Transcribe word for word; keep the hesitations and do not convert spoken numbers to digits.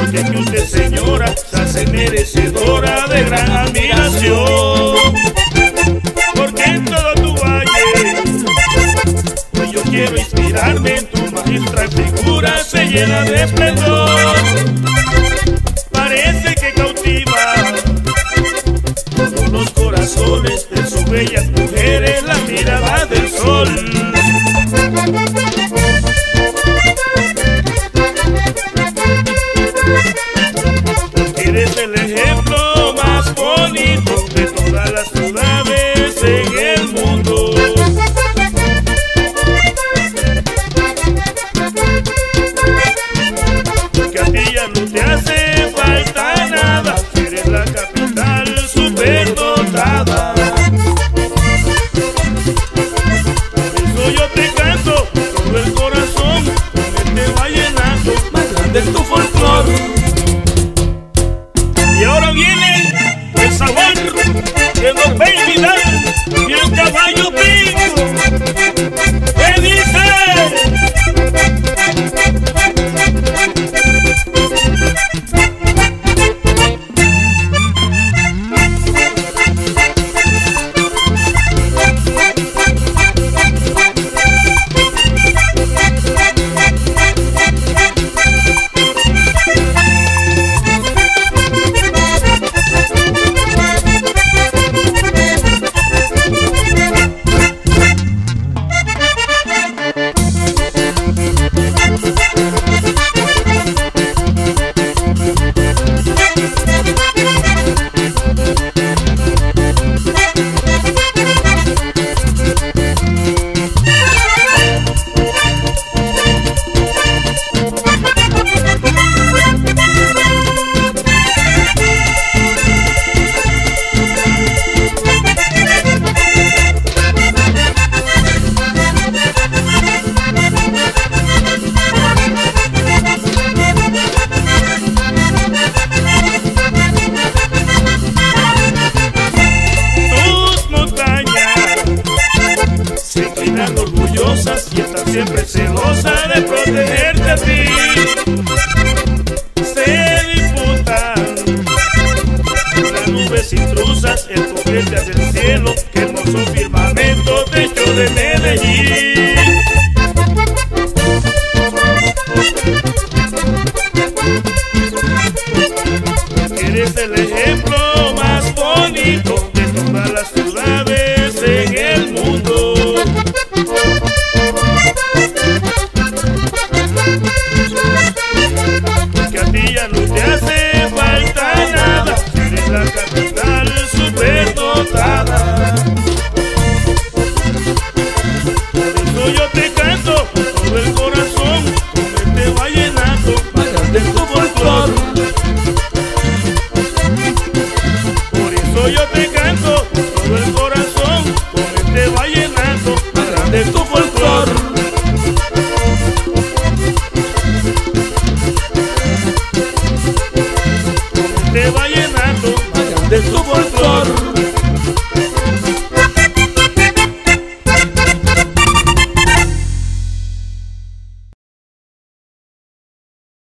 que que usted, señora, se hace merecedora de gran admiración. Porque en todo tu valle hoy yo quiero inspirarme en tu maestra figura, se llena de esplendor. Parece que cautiva todos los corazones de sus bellas mujeres la mirada del sol. Eres el ejemplo más bonito de todas las ciudades en el mundo. Que a ti ya no te hace falta nada, eres la capital superdotada. Por eso yo te canto todo el corazón, con este vallenato más grande es tu folclor. Y ahora viene el sabor de los Baby Doll y el caballo pinto. ¿Qué dice? Y están siempre celosa de protegerte a ti. Se disputan las nubes intrusas, el coquete del cielo, que hermoso firmamento techo de Medellín. Eres el ejemplo más bonito de todas las ciudades en el mundo. Que a ti ya no te hace falta nada, eres la capital superdotada. Por eso yo te canto con todo el corazón, con este vallenato más grande es tu folclor. Por eso yo te canto con todo el corazón, con este vallenato más grande es tu folclor. Te vaya